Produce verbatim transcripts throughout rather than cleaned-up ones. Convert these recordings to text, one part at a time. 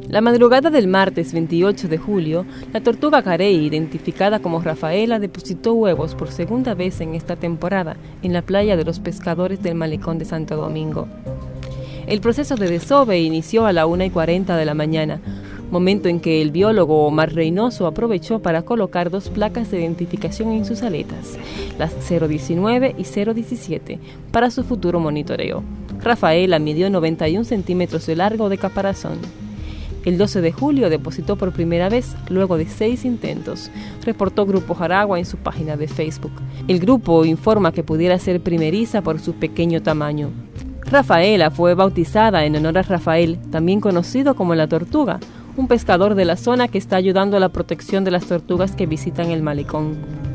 La madrugada del martes veintiocho de julio, la tortuga carey, identificada como Rafaela, depositó huevos por segunda vez en esta temporada en la playa de los pescadores del Malecón de Santo Domingo. El proceso de desove inició a la una y cuarenta de la mañana, momento en que el biólogo Omar Reynoso aprovechó para colocar dos placas de identificación en sus aletas, las cero diecinueve y cero diecisiete, para su futuro monitoreo. Rafaela midió noventa y un centímetros de largo de caparazón. El doce de julio depositó por primera vez luego de seis intentos, reportó Grupo Jaragua en su página de Facebook. El grupo informa que pudiera ser primeriza por su pequeño tamaño. Rafaela fue bautizada en honor a Rafael, también conocido como la tortuga, un pescador de la zona que está ayudando a la protección de las tortugas que visitan el malecón.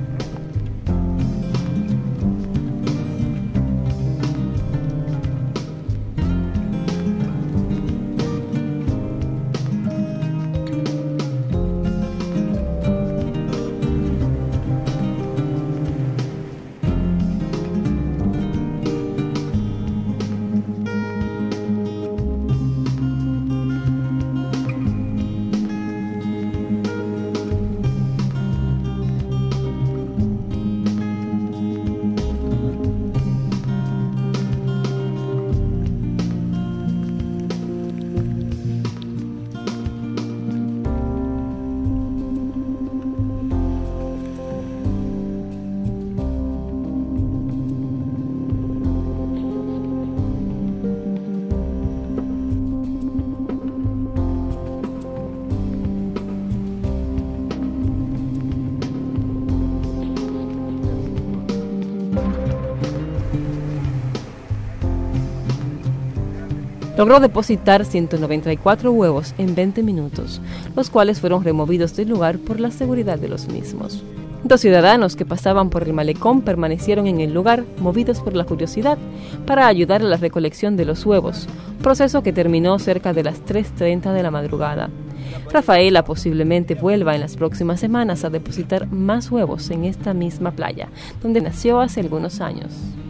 Logró depositar ciento noventa y cuatro huevos en veinte minutos, los cuales fueron removidos del lugar por la seguridad de los mismos. Dos ciudadanos que pasaban por el malecón permanecieron en el lugar, movidos por la curiosidad, para ayudar a la recolección de los huevos, proceso que terminó cerca de las tres treinta de la madrugada. Rafaela posiblemente vuelva en las próximas semanas a depositar más huevos en esta misma playa, donde nació hace algunos años.